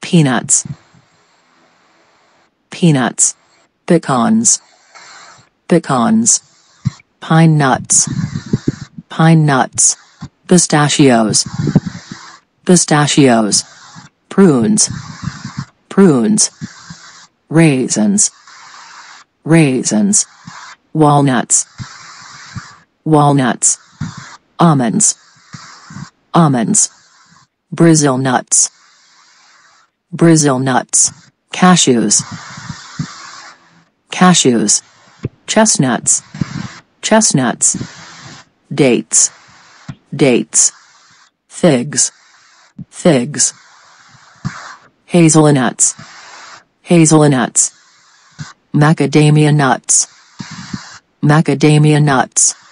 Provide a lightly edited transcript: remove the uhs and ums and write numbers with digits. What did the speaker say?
peanuts, peanuts, pecans, pecans, pine nuts, pine nuts, pistachios, pistachios, prunes, prunes, raisins, raisins, walnuts, walnuts, almonds, almonds, Brazil nuts, Brazil nuts, cashews, cashews, chestnuts, chestnuts, dates, dates, figs, figs, hazelnuts, hazelnuts, macadamia nuts, macadamia nuts.